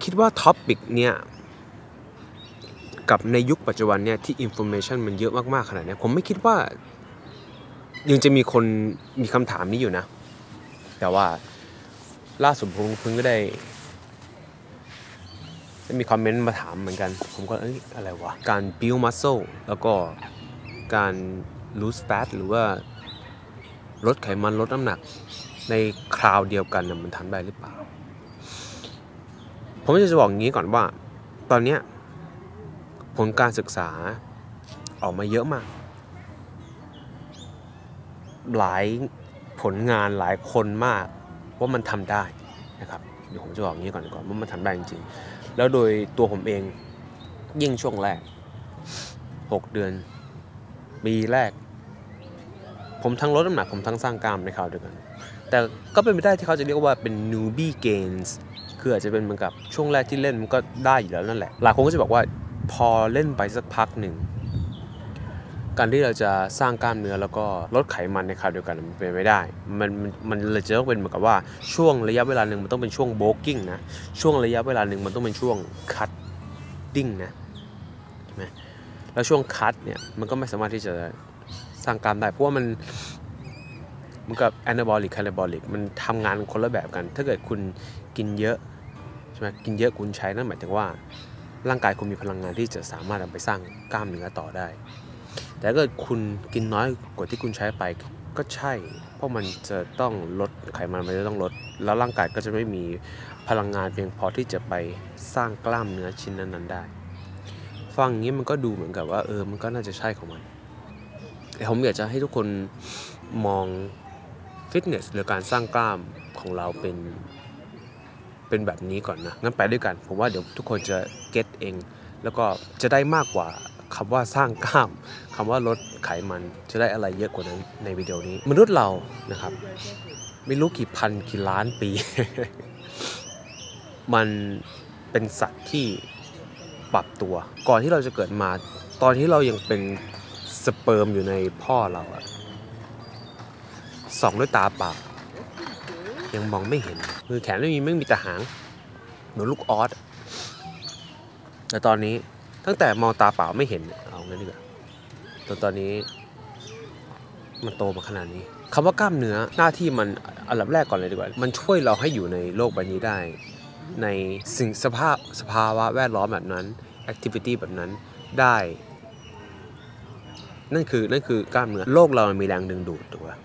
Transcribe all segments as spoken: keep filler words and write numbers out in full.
คิดว่าท็อปิกเนี่ยกับในยุคปัจจุบันเนี่ยที่อินโฟเมชันมันเยอะมากๆขนาดนี้ผมไม่คิดว่ายังจะมีคนมีคำถามนี้อยู่นะแต่ว่าล่าสุดผมเพิ่งก็ได้มีคอมเมนต์มาถามเหมือนกันผมก็เอ้ยอะไรวะการ build muscle แล้วก็การ lose fat หรือว่าลดไขมันลดน้ำหนักในคราวเดียวกันนะมันทำได้หรือเปล่าผมจะบอกอย่างนี้ก่อนว่าตอนนี้ผลการศึกษาออกมาเยอะมากหลายผลงานหลายคนมากว่ามันทำได้นะครับเดี๋ยวผมจะบอกอย่างนี้ก่อนก่อนว่ามันทำได้จริงๆแล้วโดยตัวผมเองยิ่งช่วงแรกหกเดือนปีแรกผมทั้งลดน้ำหนักผมทั้งสร้างกล้ามในคราวเดียวกันแต่ก็เป็นไปได้ที่เขาจะเรียกว่าเป็น newbie gains คืออาจจะเป็นเหมือนกับช่วงแรกที่เล่นมันก็ได้อยู่แล้วนั่นแหละหลายคนก็จะบอกว่าพอเล่นไปสักพักหนึ่งการที่เราจะสร้างกล้ามเนื้อแล้วก็ลดไขมันในคราวเดียวกันมันเป็นไม่ได้มันมันเลยจะต้องเป็นเหมือนกับว่าช่วงระยะเวลาหนึ่งมันต้องเป็นช่วง bulking นะช่วงระยะเวลาหนึ่งมันต้องเป็นช่วง cutting นะใช่ไหมแล้วช่วง cut เนี่ยมันก็ไม่สามารถที่จะสร้างกล้ามได้เพราะว่ามันเหมือนกับ anabolic catabolic มันทำงานคนละแบบกันถ้าเกิดคุณกินเยอะใช่ไหมกินเยอะคุณใช้นั่นหมายถึงว่าร่างกายคุณมีพลังงานที่จะสามารถเอาไปสร้างกล้ามเนื้อต่อได้แต่ถ้าเกิดคุณกินน้อยกว่าที่คุณใช้ไปก็ใช่เพราะมันจะต้องลดไขมันมันจะต้องลดแล้วร่างกายก็จะไม่มีพลังงานเพียงพอที่จะไปสร้างกล้ามเนื้อชิ้นนั้นๆได้ฟังอย่างนี้มันก็ดูเหมือนกับว่าเออมันก็น่าจะใช่ของมันแต่ผมอยากจะให้ทุกคนมองฟิตเนสหรือการสร้างกล้ามของเราเป็นเป็นแบบนี้ก่อนนะงั้นไปด้วยกันผมว่าเดี๋ยวทุกคนจะเก็ตเองแล้วก็จะได้มากกว่าคำว่าสร้างกล้ามคำว่าลดไขมันจะได้อะไรเยอะกว่านั้นในวิดีโอนี้มนุษย์เรานะครับไม่รู้กี่พันกี่ล้านปี มันเป็นสัตว์ที่ปรับตัวก่อนที่เราจะเกิดมาตอนที่เรายังเป็นสเปิร์มอยู่ในพ่อเราอะส่องด้วยตาเปล่ายังมองไม่เห็นมือแขนไม่มีไม่มีแต่หางเหมือนลูกออสแต่ตอนนี้ตั้งแต่มองตาเปล่าไม่เห็นเอางั้นดีกว่าตอนตอนนี้มันโตมาขนาดนี้คำว่ากล้ามเนื้อหน้าที่มันอันดับแรกก่อนเลยดีกว่ามันช่วยเราให้อยู่ในโลกใบนี้ได้ในสิ่งสภาพสภาวะแวดล้อมแบบนั้นแอคทิวิตี้แบบนั้นได้นั่นคือนั่นคือกล้ามเนื้อโลกเรามันมีแรงดึงดูดถูกป่ะ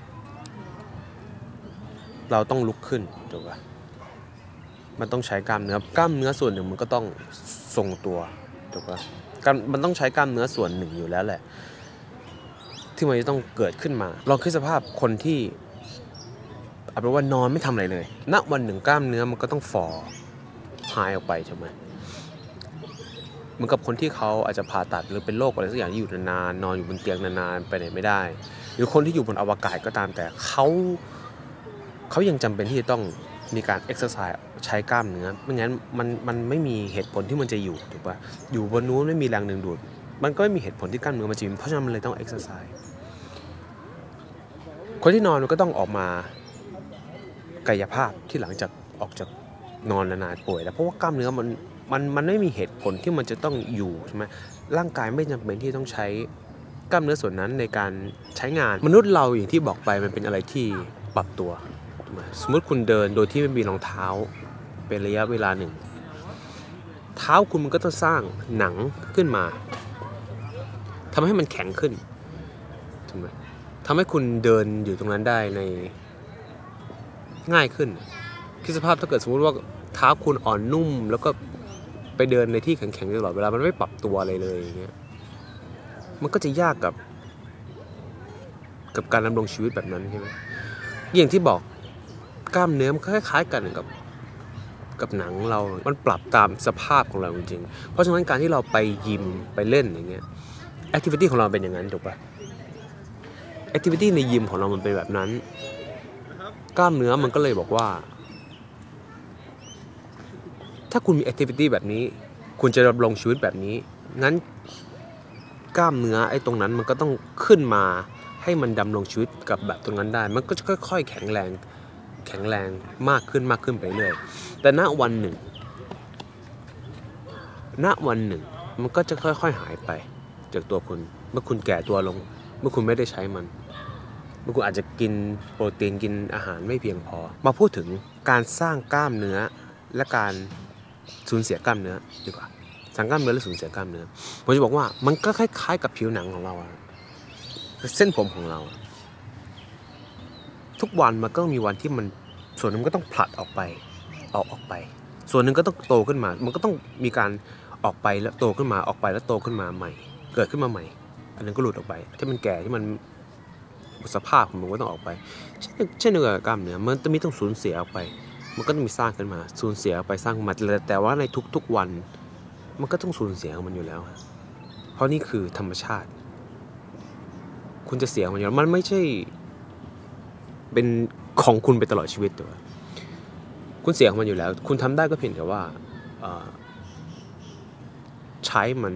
เราต้องลุกขึ้นถูกป่ะมันต้องใช้กล้ามเนื้อกล้ามเนื้อส่วนหนึ่งมันก็ต้องทรงตัวถูกป่ะมันต้องใช้กล้ามเนื้อส่วนหนึ่งอยู่แล้วแหละที่มันจะต้องเกิดขึ้นมาลองคิดสภาพคนที่เอาเป็นว่านอนไม่ทำอะไรเลยณวันหนึ่งกล้ามเนื้อมันก็ต้องฝ่อหายออกไปใช่ไหมเหมือนกับคนที่เขาอาจจะผ่าตัดหรือเป็นโรคอะไรสักอย่างที่อยู่นานๆนอนอยู่บนเตียงนานๆไปไหนไม่ได้หรือคนที่อยู่บนอวกาศก็ตามแต่เขาเขายังจำเป็นที่จะต้องมีการเอ็กซ์ไซส์ใช้กล้ามเนื้อไม่งั้นมันมันไม่มีเหตุผลที่มันจะอยู่ถูกป่ะอยู่บนนู้นไม่มีแรงดึงดูดมันก็ไม่มีเหตุผลที่กล้ามเนื้อมันจะเพราะฉะนั้นมันเลยต้องเอ็กซ์ไซส์คนที่นอนมันก็ต้องออกมากายภาพที่หลังจากออกจากนอนนานๆป่วยแล้วเพราะว่ากล้ามเนื้อมันมันมันไม่มีเหตุผลที่มันจะต้องอยู่ใช่ไหมร่างกายไม่จำเป็นที่ต้องใช้กล้ามเนื้อส่วนนั้นในการใช้งานมนุษย์เราอย่างที่บอกไปมันเป็นอะไรที่ปรับตัวสมมติคุณเดินโดยที่ไม่มีรองเท้าเป็นระยะเวลาหนึ่งเท้าคุณมันก็ต้องสร้างหนังขึ้นมาทำให้มันแข็งขึ้นถูกไหมทำให้คุณเดินอยู่ตรงนั้นได้ในง่ายขึ้นคิดสภาพถ้าเกิดสมมติว่าเท้าคุณอ่อนนุ่มแล้วก็ไปเดินในที่แข็งๆตลอดเวลามันไม่ปรับตัวอะไรเลยอย่างเงี้ยมันก็จะยากกับกับการดำรงชีวิตแบบนั้นใช่ไหมอย่างที่บอกกล้ามเนื้อมันคล้ายๆกันกับกับหนังเรามันปรับตามสภาพของเราจริงๆเพราะฉะนั้นการที่เราไปยิมไปเล่นอย่างเงี้ยแอคทิวิตี้ของเราเป็นอย่างนั้นถูกป่ะแอคทิวิตี้ในยิมของเรามันเป็นแบบนั้นกล้ามเนื้อมันก็เลยบอกว่าถ้าคุณมีแอคทิวิตี้แบบนี้คุณจะดำรงชีวิตแบบนี้งั้นกล้ามเนื้อไอ้ตรงนั้นมันก็ต้องขึ้นมาให้มันดำรงชีวิตกับแบบตรงนั้นได้มันก็จะค่อยๆแข็งแรงแข็งแรงมากขึ้นมากขึ้นไปเรื่อยแต่ณวันหนึ่งณวันหนึ่งมันก็จะค่อยๆหายไปจากตัวคุณเมื่อคุณแก่ตัวลงเมื่อคุณไม่ได้ใช้มันเมื่อคุณอาจจะกินโปรตีนกินอาหารไม่เพียงพอมาพูดถึงการสร้างกล้ามเนื้อและการสูญเสียกล้ามเนื้อดีกว่าสร้างกล้ามเนื้อและสูญเสียกล้ามเนื้อผมจะบอกว่ามันก็คล้ายๆกับผิวหนังของเราเส้นผมของเราทุกวันมันก็มีวันที่มันส่วนนึงก็ต้องผลัดออกไปออกออกไปส่วนหนึ่งก็ต้องโตขึ้นมามันก็ต้องมีการออกไปแล้วโตขึ้นมาออกไปแล้วโตขึ้นมาใหม่เกิดขึ้นมาใหม่อันนั้นก็หลุดออกไปที่มันแก่ที่มันสภาพมันก็ต้องออกไปเช่นเดียวกับกล้ามเนื้อมันต้องมีต้องสูญเสียออกไปมันก็ต้องมีสร้างขึ้นมาสูญเสียออกไปสร้างมาแต่ว่าในทุกๆวันมันก็ต้องสูญเสียของมันอยู่แล้วเพราะนี่คือธรรมชาติคุณจะเสียมันอยู่แล้วมันไม่ใช่เป็นของคุณไปตลอดชีวิตตัวคุณเสียของมันอยู่แล้วคุณทำได้ก็เพียงแต่ว่าใช้มัน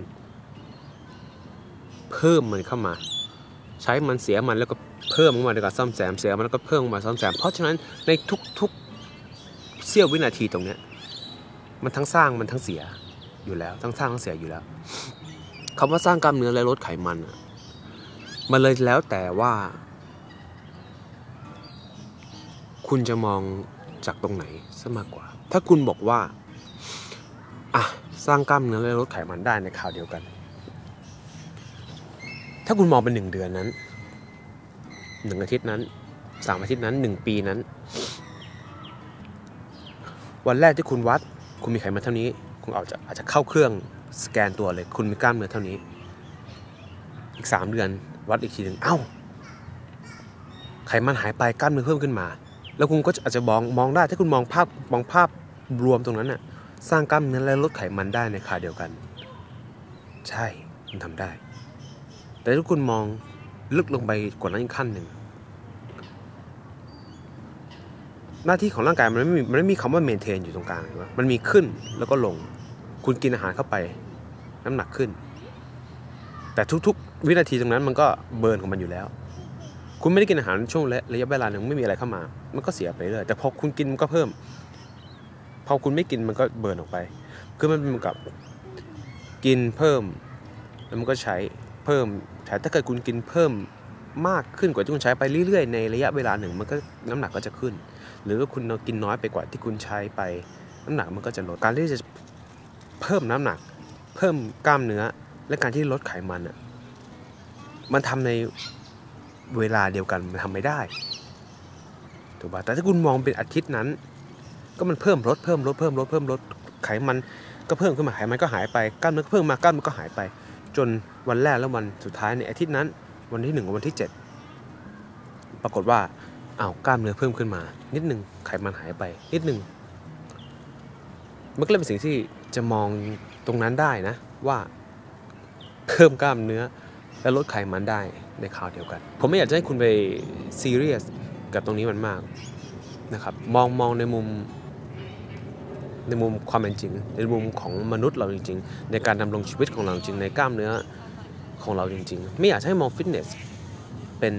เพิ่มมันเข้ามาใช้มันเสียมันแล้วก็เพิ่มเข้ามาในการซ่อมแซมเสียมันแล้วก็เพิ่มมาซ่อมแซมเพราะฉะนั้นในทุกๆเสี้ยววินาทีตรงนี้มันทั้งสร้างมันทั้งเสียอยู่แล้วทั้งสร้างทั้งเสียอยู่แล้วคำว่าสร้างกล้ามเนื้อและลดไขมันมันเลยแล้วแต่ว่าคุณจะมองจากตรงไหนซะมากกว่าถ้าคุณบอกว่าอ่ะสร้างกล้ามเนื้อและลดไขมันได้ในคราวเดียวกันถ้าคุณมองเป็นหนึ่งเดือนนั้นหนึ่งอาทิตย์นั้นสามอาทิตย์นั้นหนึ่งปีนั้นวันแรกที่คุณวัดคุณมีไขมันเท่านี้คุณอาจจะอาจจะเข้าเครื่องสแกนตัวเลยคุณมีกล้ามเนื้อเท่านี้อีกสามเดือนวัดอีกทีหนึ่งเอ้าไขมันหายไปกล้ามเนื้อเพิ่มขึ้นมาแล้วคุณก็อาจจะมองมองได้ถ้าคุณมองภาพมองภาพรวมตรงนั้นน่ะสร้างกล้ามเนื้อและลดไขมันได้ในคราวเดียวกันใช่คุณทำได้แต่ถ้าคุณมองลึกลงไปกว่านั้นอีกขั้นหนึ่งหน้าที่ของร่างกายมันไม่มีมันไม่มีคำว่าเมนเทนอยู่ตรงกลางใช่ไหมมันมีขึ้นแล้วก็ลงคุณกินอาหารเข้าไปน้ำหนักขึ้นแต่ทุกๆวินาทีตรงนั้นมันก็เบิร์นของมันอยู่แล้วคุณไม่ได้กินอาหารช่วงระยะเวลาหนึ่งไม่มีอะไรเข้ามามันก็เสียไปเรื่อยแต่พอคุณกินมันก็เพิ่มพอคุณไม่กินมันก็เบิร์นออกไปคือมันเป็นกับกินเพิ่มแล้วมันก็ใช้เพิ่มแต่ถ้าเกิดคุณกินเพิ่มมากขึ้นกว่าที่คุณใช้ไปเรื่อยๆในระยะเวลาหนึ่งมันก็น้ำหนักก็จะขึ้นหรือว่าคุณกินน้อยไปกว่าที่คุณใช้ไปน้ำหนักมันก็จะลดการที่จะเพิ่มน้ำหนักเพิ่มกล้ามเนื้อและการที่ลดไขมันอ่ะมันทำในเวลาเดียวกันมันทำไม่ได้ถูกป่ะแต่ถ้าคุณมองเป็นอาทิตย์นั้นก็มันเพิ่มลดเพิ่มลดเพิ่มลดเพิ่มลดไขมันก็เพิ่มขึ้นมาไขมันก็หายไปกล้ามเนื้อเพิ่มมากล้ามเนื้อก็หายไปจนวันแรกแล้ววันสุดท้ายในอาทิตย์นั้นวันที่หนึ่งกับวันที่เจ็ดปรากฏว่าอ้าวกล้ามเนื้อเพิ่มขึ้นมานิดนึงไขมันหายไปนิดนึงมันก็เลยเป็นสิ่งที่จะมองตรงนั้นได้นะว่าเพิ่มกล้ามเนื้อและลดไขมันได้ในคราวเดียวกันผมไม่อยากจะให้คุณไปซีเรียสกับตรงนี้มันมากนะครับมองมองในมุมในมุมความเป็นจริงในมุมของมนุษย์เราจริงๆในการดำรงชีวิตของเราจริงในกล้ามเนื้อของเราจริงๆไม่อยากให้มองฟิตเนสเป็น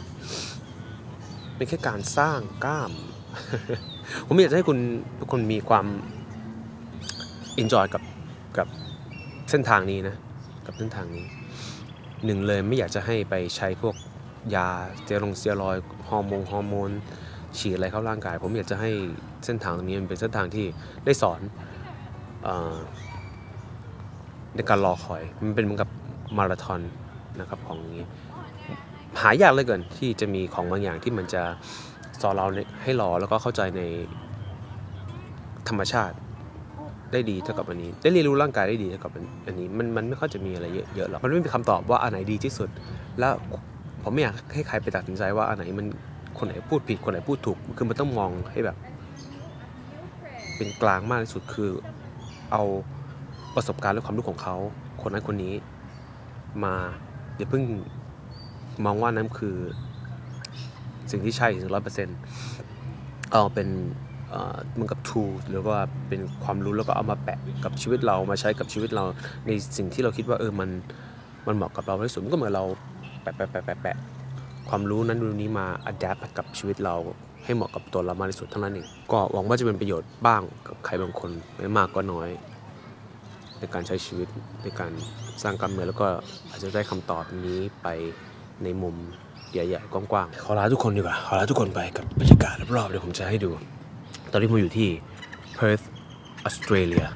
เป็นแค่การสร้างกล้าม ผมอยากจะให้คุณทุกคนมีความอินจอยกับกับเส้นทางนี้นะกับเส้นทางนี้หนึ่งเลยไม่อยากจะให้ไปใช้พวกยาสเตียรอยด์สเตียรอยด์ฮอร์โมนฮอร์โมนฉีดอะไรเข้าร่างกายผมอยากจะให้เส้นทางตรงนี้มันเป็นเส้นทางที่ได้สอนเอ่อในการรอคอยมันเป็นเหมือนกับมาราธอนนะครับของอย่างนี้หายากเหลือเกินที่จะมีของบางอย่างที่มันจะสอนเราให้รอแล้วก็เข้าใจในธรรมชาติได้ดีเท่ากับอันนี้ได้เรียนรู้ร่างกายได้ดีเท่ากับอันนี้มันมันไม่ค่อยจะมีอะไรเยอะเยอะหรอกมันไม่มีคำตอบว่าอันไหนดีที่สุดแล้วผมไม่อยากให้ใครไปตัดสินใจว่าอันไหนมันคนไหนพูดผิดคนไหนพูดถูกคือมันต้องมองให้แบบเป็นกลางมากที่สุดคือเอาประสบการณ์และความรู้ของเขาคนนั้นคนนี้มาอย่าเพิ่งมองว่านั้นคือสิ่งที่ใช่ถึงร้อยเปอร์เซ็นต์เอาเป็นเหมือนกับ tool หรือว่าเป็นความรู้แล้วก็เอามาแปะกับชีวิตเรามาใช้กับชีวิตเราในสิ่งที่เราคิดว่าเออมันมันเหมาะกับเราที่สุดมันก็เหมือนเราแปะแปะแปะแปะแปะความรู้นั้นรู้นี้มา adapt กับชีวิตเราให้เหมาะกับตัวเรามากที่สุดเท่านั้นเองก็หวังว่าจะเป็นประโยชน์บ้างกับใครบางคนไม่มากก็น้อยในการใช้ชีวิตในการสร้างกล้ามเนื้อแล้วก็อาจจะได้คำตอบนี้ไปในมุมใหญ่ๆกว้างๆขอลาทุกคนดีกว่าขอลาทุกคนไปกับบรรยากาศรอบๆเดี๋ยวผมจะให้ดูตอนนี้ผมอยู่ที่ Perth ออสเตรเลีย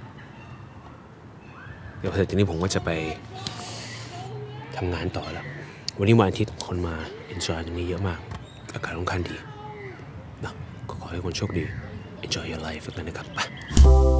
เดี๋ยวเสร็จจากนี้ผมก็จะไปทำงานต่อแล้ววันนี้วันอาทิตย์คนมา enjoy ตรงนี้เยอะมากอากาศค่อนข้างดีนะก็ขอให้คนโชคดี enjoy your life กันนะครับไป